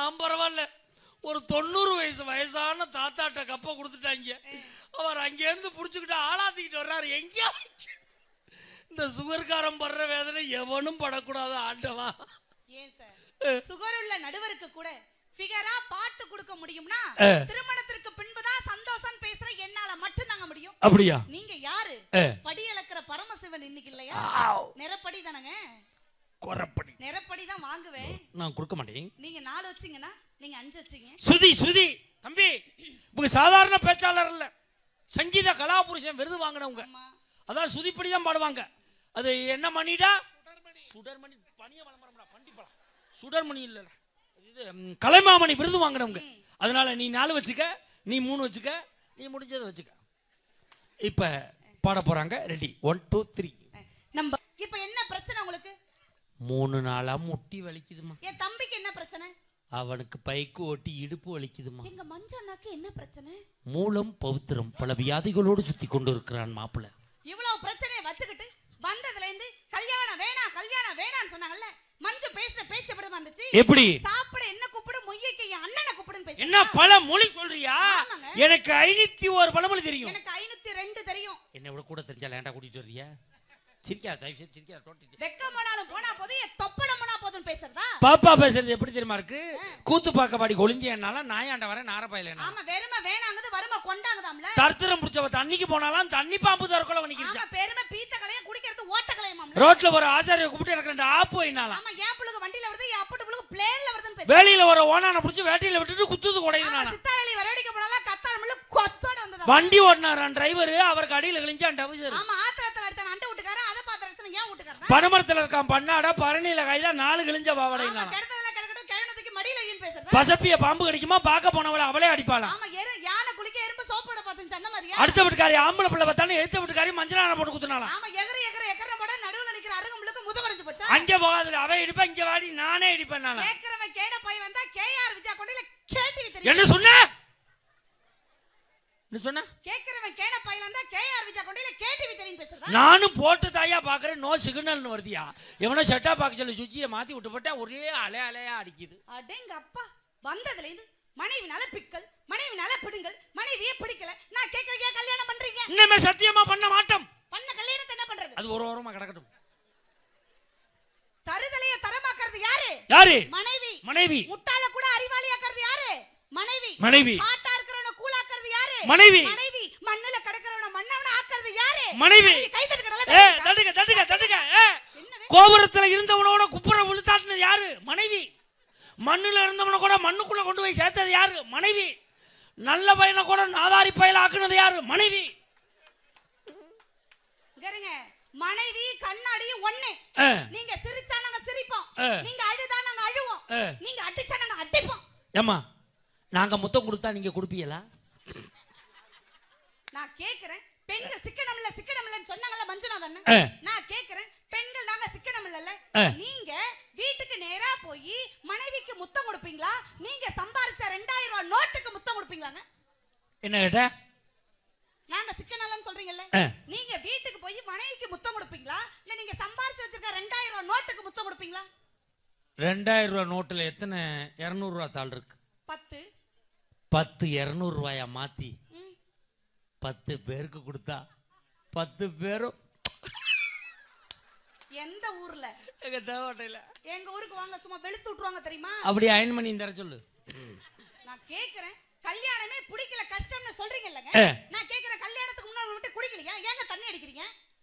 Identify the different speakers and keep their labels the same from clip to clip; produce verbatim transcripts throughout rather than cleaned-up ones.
Speaker 1: நான் பரவாயில்ல. ஒரு தொண்ணூறு வயசு வயசான தாத்தாட்ட கப்ப கொடுத்துட்டாங்க. அவர் அங்கேருந்து புடிச்சுக்கிட்டு ஆளாத்திக்கிட்டு வர்றாரு. எங்கேயா இந்த சுகர்காரம் படுற வேதனை எவனும் படக்கூடாது ஆண்டவா.
Speaker 2: ஏன் சார் சுகர் உள்ள நடுவருக்கு கூட ஃபிகரா பாட்டு கொடுக்க முடியும்னா திருமணத்திற்கு பின்புதான் சந்தோஷம் பேசுற என்னால மட்டும் தாங்க முடியும்.
Speaker 1: அப்படியா?
Speaker 2: நீங்க யாரு? படி அளக்கிற பரமசிவன் இன்னைக்கு இல்லையா? நிறப்படி தானங்க.
Speaker 1: கொரப்படி
Speaker 2: நிறப்படி தான் வாங்குவேன்.
Speaker 1: நான் கொடுக்க மாட்டேன்.
Speaker 2: நீங்க நாலு வச்சீங்கன்னா நீங்க அஞ்சு வச்சீங்க.
Speaker 1: சுதி சுதி தம்பி உங்க சாதாரண பேச்சாளர் இல்ல, சங்கீத கலாபுருஷன் விருது வாங்கினவங்க. அதான் சுதிப்படி தான் பாடுவாங்க. அது என்ன மணிடா? சுடர்மணி. பனிய வளமரம்டா பண்டிப்பலாம். சுடர்மணி இல்ல, இது கலைமாமணி விருது வாங்கினவங்க. அதனால நீ நாலு வச்சுக்க, நீ மூணு வச்சுக்க, நீ முடிஞ்சதை வச்சுக்க. இப்ப பாட போறாங்க. ரெடி? One two three.
Speaker 2: நம்ம இப்ப என்ன பிரச்சனை உங்களுக்கு?
Speaker 1: மூணு நாளா முட்டி வலிக்குதுமா.
Speaker 2: என் தம்பிக்கு என்ன பிரச்சனை?
Speaker 1: அவனுக்கு பைக்கு ஓட்டி இடுப்பு வலிக்குதுமா.
Speaker 2: எங்க மஞ்சண்ணாக்கு என்ன பிரச்சனை?
Speaker 1: மூலம் பவித்திரம் பல வியாதிகளோடு சுத்தி கொண்டு இருக்கிறான் மாப்பிள்ள.
Speaker 2: இவ்வளவு பிரச்சனையை வச்சுக்கிட்டு வந்ததுல இருந்து கல்யாணம் வேணாம் கல்யாணம் வேணாம்னு சொன்னாங்கல்ல, மஞ்சு பேசுற பேச்சு எப்படி வந்துச்சு?
Speaker 1: எப்படி?
Speaker 2: சாப்பிட என்ன கூப்பிடு, மொய்யக்கு என் அண்ணனை கூப்பிடுன்னு பேச.
Speaker 1: என்ன பல மொழி சொல்றியா? எனக்கு ஐநூத்தி ஒரு பழமொழி தெரியும்.
Speaker 2: எனக்கு ஐநூத்தி ரெண்டு தெரியும்.
Speaker 1: என்ன விட கூட தெரிஞ்சா லேண்டா கூட்டிட்டு வர்றியா? சிரிக்காத தயவு செய்து சிரிக்காத. டோட்டி
Speaker 2: வெக்கம் போனாலும் போனா போதும், என் தொப்படம் போனா போதும் பேசுறதா?
Speaker 1: பாப்பா பேசுறது எப்படி தெரியுமா இருக்கு? கூத்து பாக்க பாடி கொளிந்தியனால நாயாண்ட வர நாரபாயில.
Speaker 2: ஆமா வெறுமை வேணாங்கது வருமை கொண்டாங்கதாம்ல.
Speaker 1: தர்த்தரம் புடிச்சவ தண்ணிக்கு போனாலாம் தண்ணி பாம்பு தரக்குள்ள வணிக்கிச்சு.
Speaker 2: ஆமா பெருமை பீத்த கலைய குடிக்கிறது ஓட்ட கலையமாம்ல.
Speaker 1: ரோட்ல ஒரு ஆசாரியை கூப்பிட்டு எனக்கு ரெண்டு ஆப்பு வைனாலாம்.
Speaker 2: ஆமா ஏப்புளுக்கு வண்டில வருது, ஏப்புளுக்கு பிளேன்ல வருதுன்னு பேசு.
Speaker 1: வேலியில ஒரு ஓனான புடிச்சு வேட்டியில விட்டுட்டு குத்துது கொடையுதுனால.
Speaker 2: சித்தாயலி வரடிக்க போனால கத்தாரமல கொத்தோட வந்ததா.
Speaker 1: வண்டி ஓட்டுனாரான் டிரைவர், அவர் அடியில கிழிஞ்சான் டவுசர்.
Speaker 2: ஆமா ஆத்திரத்துல அடிச்சான் அண்ட விட்டுக்கார, அத பாத்து அடிச்சான் ஏன் விட்டுக்காரனா?
Speaker 1: பனமரத்துல இருக்கான் பண்ணாட பரணியில கையில நாலு கிழிஞ்ச பாவடைனால.
Speaker 2: ஆமா கடத்தல கடக்கட்டும் கேணத்துக்கு மடியில ஏன் பேசுற?
Speaker 1: பசப்பிய பாம்பு கடிக்குமா பாக்க போனவள அவளே அடிப்பாளாம்.
Speaker 2: ஆமா எரு யானை குளிக்க எறும்பு சோப்போட பாத்துன் சொன்ன மாதிரியா?
Speaker 1: அடுத்த வீட்டுக்காரி ஆம்பளை பிள்ளை பார்த்தானே எடுத்த வீட்டுக்காரி மஞ்சளான போட்டு குத்துனாலாம்.
Speaker 2: ஆமா எகற எகற எகற போட நடுவுல நிக்கிற அருகம்புளுக்கு முதுகடிச்சு போச்சா?
Speaker 1: அங்க போகாதல அவ இடிப்பா, இங்க வாடி நானே இடிப்பேனால.
Speaker 2: கேக்குறவன் கேட பையில இருந்தா கேஆர் விஜா கொண்டையில கேடிவி தெரியும்.
Speaker 1: என்ன சொன்ன? என்ன சொன்ன?
Speaker 2: கேக்குறவன் கேட பையில இருந்தா கேஆர் விஜா கொண்டையில கேடிவி தெரியும் பேசுறதா?
Speaker 1: நானும் போட்டு தாயா பாக்குறேன். நோ சிக்னல்னு வருதியா? எவனோ செட்டா பாக்க சொல்லி சுச்சியை மாத்தி விட்டு போட்டா ஒரே அலை அலையா அடிக்குது.
Speaker 2: அடேங்க அப்பா வந்ததுல இருந்து மனைவினால பிக்கல், மனைவினால பிடுங்கல், மனைவியே பிடிக்கல. நான் கேக்குறேன் கல்யாணம் பண்றீங்க?
Speaker 1: இன்னமே சத்தியமா பண்ண மாட்டோம்.
Speaker 2: பண்ண கல்யாணத்தை என்ன பண்றது?
Speaker 1: அது ஒரு ஓரமா கிடக்கட்டும்.
Speaker 2: தருதலைய தரமாக்குறது யாரு?
Speaker 1: யாரு?
Speaker 2: மனைவி.
Speaker 1: மனைவி.
Speaker 2: முட்டாள கூட அறிவாளியாக்குறது யாரு? மனைவி.
Speaker 1: மனைவி.
Speaker 2: ஆட்டா இருக்கறவன கூலாக்குறது யாரு?
Speaker 1: மனைவி.
Speaker 2: மனைவி. மண்ணுல கடக்கறவன மண்ணவன ஆக்குறது யாரு?
Speaker 1: மனைவி.
Speaker 2: கை தட்டுக்கடல.
Speaker 1: ஏ தட்டுங்க தட்டுங்க தட்டுங்க. கோபுரத்துல இருந்தவனோட குப்புற விழுத்தாட்டுனது யாரு? மனைவி. மண்ணுல இருந்தவன கூட மண்ணுக்குள்ள கொண்டு போய் சேர்த்தது யாரு? மனைவி. நல்ல பையனை கூட நாதாரி பையல ஆக்குனது யாரு? மனைவி.
Speaker 2: கருங்க மனைவி கண்ணாடி ஒண்ணே. நீங்க சிரிச்சா நாங்க சிரிப்போம், நீங்க அழுதா நாங்க அழுவோம், நீங்க அடிச்சா நாங்க அடிப்போம்.
Speaker 1: ஏம்மா நாங்க முத்தம் கொடுத்தா நீங்க கொடுப்பீங்களா?
Speaker 2: நான் கேக்குறேன் பெண்கள் சிக்கனம் இல்ல சிக்கனம் இல்லன்னு சொன்னாங்கல்ல மஞ்சுநாத் அண்ணன். நான் கேக்குறேன் பெண்கள் நாங்க சிக்கனம் இல்லல்ல, நீங்க வீட்டுக்கு நேரா போய் மனைவிக்கு முத்தம் கொடுப்பீங்களா? நீங்க சம்பாரிச்ச ரெண்டாயிரம் ரூபாய் நோட்டுக்கு முத்தம் கொடுப்பீங்களாங்க?
Speaker 1: என்ன கேட்ட?
Speaker 2: நாங்க சிக்கனம்னு சொல்றீங்கல்ல, நீங்க வீட்டுக்கு போய் மனைவிக்கு முத்தம் கொடுப்பீங்களா? இல்ல நீங்க சம்பாரிச்சு வச்சிருக்க ரெண்டாயிரம் ரூபாய் நோட்டுக்கு முத்தம் கொடுப்பீங்களா?
Speaker 1: ரெண்டாயிரம் ரூபாய் நோட்டுல எத்தனை இருநூறு ரூபாய் தாள் இருக்கு? பத்து. பத்து இருநூறு ரூபாயா மாத்தி பத்து பேருக்கு கொடுத்தா பத்து பேரும்
Speaker 2: எந்த ஊர்ல?
Speaker 1: எங்க தேவட்டையில.
Speaker 2: எங்க ஊருக்கு வாங்க சும்மா வெளுத்து விட்டுருவாங்க தெரியுமா?
Speaker 1: அப்படி அயன் பண்ணி தர சொல்லு.
Speaker 2: நான் கேக்குறேன் கல்யாணமே பிடிக்கல கஷ்டம்னு சொல்றீங்க இல்லங்க, நான் கேக்குறேன் கல்யாணத்துக்கு முன்னாடி விட்டு குடிக்கலையா? ஏங்க தண்ணி அடிக்கிறீங்க?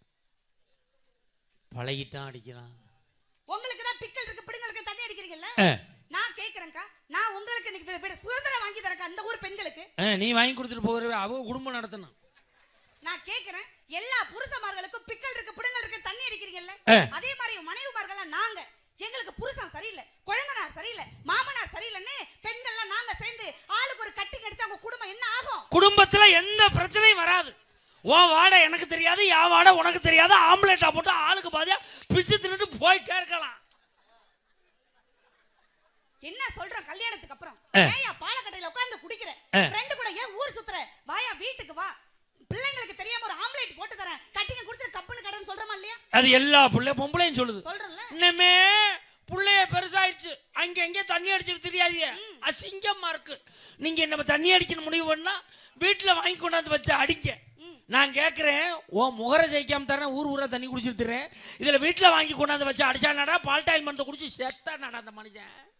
Speaker 1: பழகிட்டான் அடிக்கிறான்.
Speaker 2: உங்களுக்கு தான் பிக்கல் இருக்கு பிடுங்களுக்கு தண்ணி அடிக்கிறீங்கல்ல. நான் கேக்குறேன்க்கா, நான் உங்களுக்கு இன்னைக்கு சுதந்திரம் வாங்கி தரக்க அந்த ஊர் பெண்களுக்கு
Speaker 1: நீ வாங்கி கொடுத்துட்டு போறவே அவ குடும்பம் நடத்தணும்.
Speaker 2: நான் கேக்குறேன் எல்லா புருஷமார்களுக்கும் பிக்கல் இருக்கு பிடுங்கள் இருக்கு தண்ணி அடிக்கிறீங்கல்ல, அதே மாதிரி மனைவிமார்கள் நாங்க எங்களுக்கு புருஷன் சரியில்லை, குழந்தனார் சரியில்லை, மாமனார் சரியில்லைன்னு பெண்கள்லாம் நாங்க சேர்ந்து ஆளுக்கு ஒரு கட்டி கடிச்சா உங்க குடும்பம் என்ன ஆகும்? குடும்பத்துல எந்த பிரச்சனையும் வராது. உன் வாடை எனக்கு தெரியாது, என் வாடை உனக்கு தெரியாது, ஆம்புலேட்டா போட்டு ஆளுக்கு பாதியா பிச்சு தின்னுட்டு போயிட்டே இருக்கலாம். என்ன சொல்றேன் கல்யாணத்துக்கு அப்புறம்? ஏயா பாலக்கட்டையில உட்கார்ந்து குடிக்கிற ஃப்ரெண்ட் கூட ஏன் ஊர் சுத்துற? வாயா வீட்டுக்கு வா, பிள்ளைங்களுக்கு தெரியாம ஒரு ஆம்லெட் போட்டு தரேன், கட்டிங்க குடிச்சு கப்புன்னு கடன்னு சொல்றமா இல்லையா? அது எல்லா பிள்ளை பொம்பளையும் சொல்லுது. சொல்றேன்ல இன்னமே
Speaker 1: புள்ளைய பெருசாயிருச்சு அங்க எங்க தண்ணி அடிச்சிட்டு தெரியாதீங்க அசிங்கமா இருக்கு. நீங்க நம்ம தண்ணி அடிக்கணும் முடிவு பண்ணா வீட்டுல வாங்கி கொண்டாந்து வச்சு அடிக்க. நான் கேட்கிறேன் ஓ முகர ஜெயிக்காம தரேன் ஊர் ஊரா தண்ணி குடிச்சிட்டு இதுல வீட்டுல வாங்கி கொண்டாந்து வச்சு அடிச்சானடா பால்டாயில் மருந்து குடிச்சு செத்தானடா அந்த மனுஷன்.